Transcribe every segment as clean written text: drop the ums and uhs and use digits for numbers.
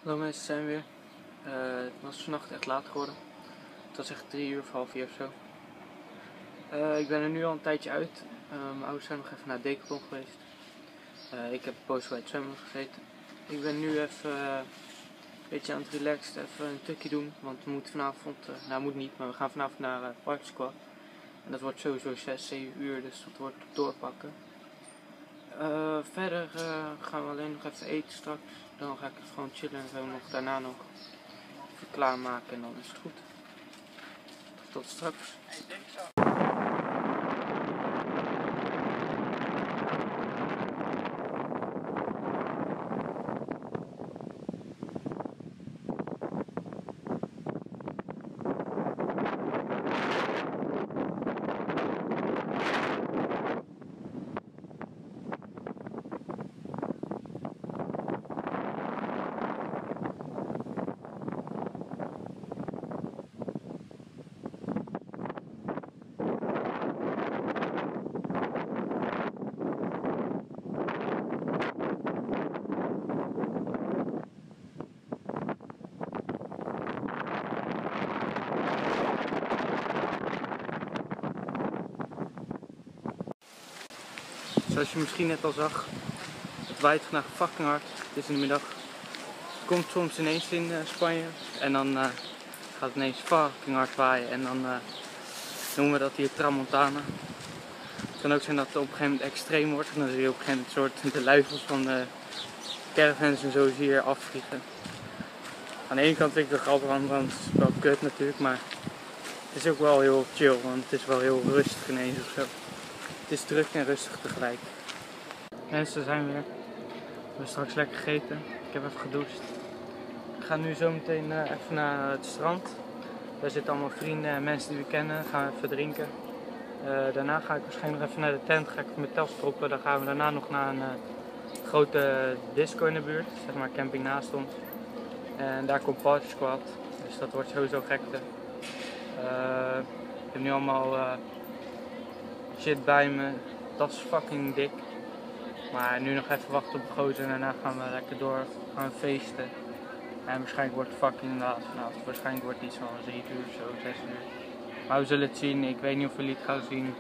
Hallo mensen, zijn we weer. Het was vannacht echt laat geworden. Het was echt 3 uur of half 4 of zo. Ik ben er nu al een tijdje uit. Mijn ouders zijn nog even naar Decathlon geweest. Ik heb een poos bij het zwemmen gezeten. Ik ben nu even een beetje aan het relaxed, even een tukje doen. Want we moeten vanavond, nou moet niet, maar we gaan vanavond naar Park Squad. En dat wordt sowieso 6, 7 uur, dus dat wordt doorpakken. Verder gaan we alleen nog even eten straks. Dan ga ik even gewoon chillen en zo nog daarna nog even klaarmaken en dan is het goed. Tot straks. Zoals je misschien net al zag, het waait vandaag fucking hard. Het is in de middag. Het komt soms ineens in Spanje en dan gaat het ineens fucking hard waaien en dan noemen we dat hier tramontana. Het kan ook zijn dat het op een gegeven moment extreem wordt en dan zie je op een gegeven moment soort de luifels van de caravans en zo zie je hier afvliegen. Aan de ene kant vind ik het grappig, aan de andere kant is het wel kut natuurlijk, maar het is ook wel heel chill, want het is wel heel rustig ineens of zo. Het is druk en rustig tegelijk. Mensen, we zijn weer. We hebben straks lekker gegeten. Ik heb even gedoucht. Ik ga nu zo meteen even naar het strand. Daar zitten allemaal vrienden en mensen die we kennen. Gaan we even drinken. Daarna ga ik waarschijnlijk nog even naar de tent. Ga ik mijn tas proppen. Dan gaan we daarna nog naar een grote disco in de buurt. Zeg maar camping naast ons. En daar komt Party Squad. Dus dat wordt sowieso gekte. Ik heb nu allemaal shit bij me. Dat is fucking dik. Maar nu nog even wachten op de gozer en daarna gaan we lekker door. Gaan we feesten. En waarschijnlijk wordt het fucking laat vanavond. Waarschijnlijk wordt het iets van 7 uur of zo, 6 uur. Maar we zullen het zien. Ik weet niet of jullie het gaan zien.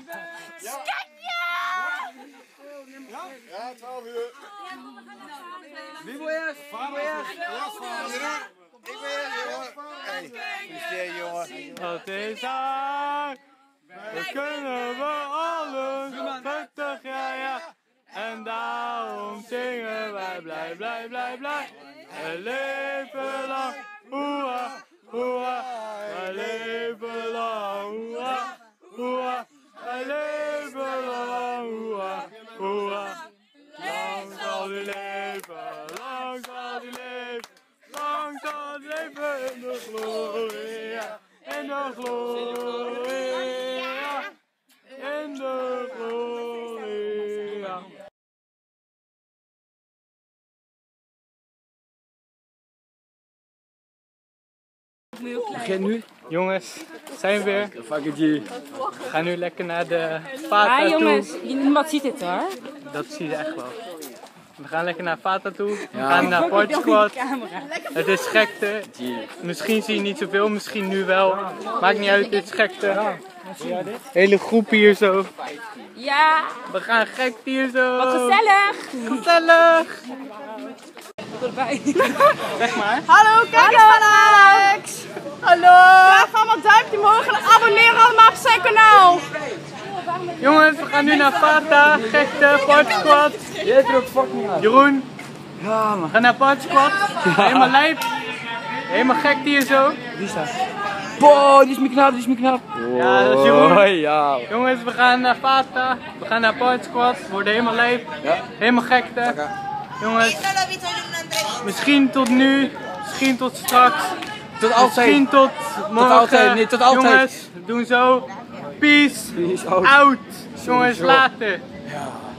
Ja, 12 uur. Wie wil je? Wie wil je? Ik ben jongen. Hey, gefeliciteerd jongen. Wat is er? We kunnen we alles 50 jaar, ja. En daarom zingen wij blij, blij, blij, blij. Een leven lang, hoera, hoera. Een leven lang, hoera, hoera. Een leven lang, hoera, hoera. Lang zal die leven, lang zal die leven. Lang zal die leven in de gloria, in de gloria, in de gloria. Begin nu. Jongens, zijn we weer. Fuck it, G. We gaan nu lekker naar de Fata toe. Jongens, niemand ziet het hoor. Dat zie je echt wel. We gaan lekker naar Fata toe. We gaan naar Party Squad. Het is gekte. Misschien zie je niet zoveel, misschien nu wel. Maakt niet uit, dit is gekte. Hele groep hier zo. Ja, We gaan gek hier zo. wat gezellig. Gezellig. Erbij. Zeg maar. Hallo, kijk eens van Alex! Hallo! Ja, ga maar duimpje omhoog en abonneer allemaal op zijn kanaal! Jongens, we gaan nu naar Fata, gekte, Party Squad. Jij er ook fucking uit. Jeroen, Ja, man. we gaan naar Party Squad. Helemaal lijp. Helemaal gek hier zo. Wie is dat? Boah, die is me knap, die is me knap. Ja, dat is Jeroen. Oh, ja. Jongens, we gaan naar Fata. We gaan naar Party Squad. We worden helemaal lijp. Ja. Helemaal gekte. Jongens, misschien tot nu, misschien tot straks. Tot altijd. Misschien tot morgen. altijd, nee, tot altijd. Jongens, doen zo. Peace Peace out. out. Jongens, Sowieso. later. Ja.